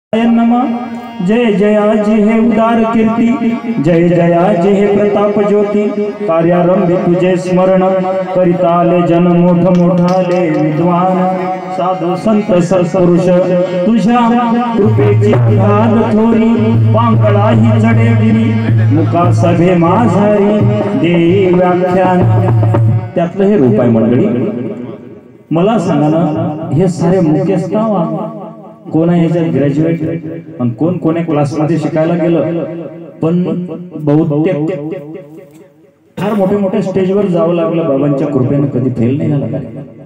नमः। जय जयाजी हे उदार कीर्ती, जय जयाजी हे प्रताप ज्योती। कार्यारंभी तुझे स्मरण, करिताले जन मोठ मोठाले विद्वान। साधू संत सत्पुरुष तुझ्या कृपेची घाल थोरी। पांगळा ही चढेगिरी, मुका सभे माझारी देई व्याख्यान। त्यातलं हे रूप आहे मंडळी। मला सांगा ना, हे सारे मुख्यस्थ कोण आहे याच्यात ग्रॅज्युएट आणि कोण कोण्या क्लासमध्ये शिकायला गेलं, पण बहुतेक फार मोठे मोठे स्टेजवर जावं लागलं बाबांच्या कृपेने, कधी फेल नाही झाला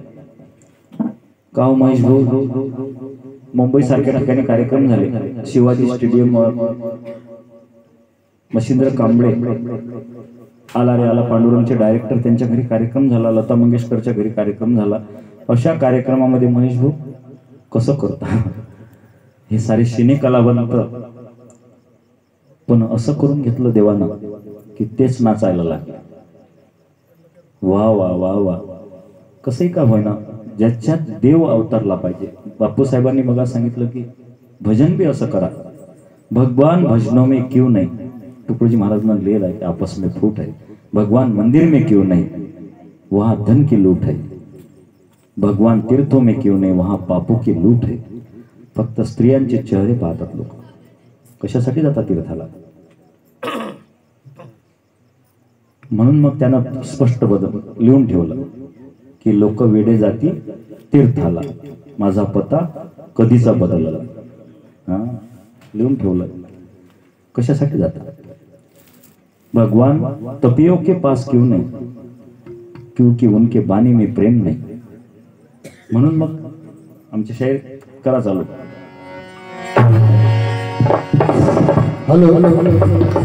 गाव महेश भाऊ। मुंबई सारख्या ठिकाणी कार्यक्रम झाले, शिवाजी स्टेडियम, मच्छिंद्र कांबळे आला रे आला, पांडुरंगचे डायरेक्टर त्यांच्या घरी कार्यक्रम झाला, लता मंगेशकरच्या घरी कार्यक्रम झाला। अशा कार्यक्रमामध्ये महेश भाऊ कसं करता, हे सारे सिने कलावंत, पण असं करून घेतलं देवानं की तेच नाचायला लागले। वा वा वा वा, कसंही का होईना, ज्याच्यात देव अवतरला पाहिजे। बापू साहेबांनी मला सांगितलं की भजन भी असं करा, भगवान भजनों में क्यों नहीं। टुकड़ोजी महाराजांना लिहिलं आहे, आपस में फूट है, भगवान मंदिर में क्यों नहीं, वहां धन की लूट है। भगवान तीर्थों में क्यों नहीं, वहां पापों की लूट है। फक्त स्त्रियांचे चेहरे पाहतात लोक, कशासाठी जातात तीर्थाला। म्हणून मग त्यानं स्पष्ट लिहून ठेवलं की लोक वेडे जाती तीर्थाला, माझा पता कधीचा बदलला। लिहून ठेवलं, कशासाठी जातात। भगवान तपियों के पास क्यों नहीं, क्योंकि उनके बानी में प्रेम नहीं। म्हणून मग आमचे शायर करा चालू। हॅलो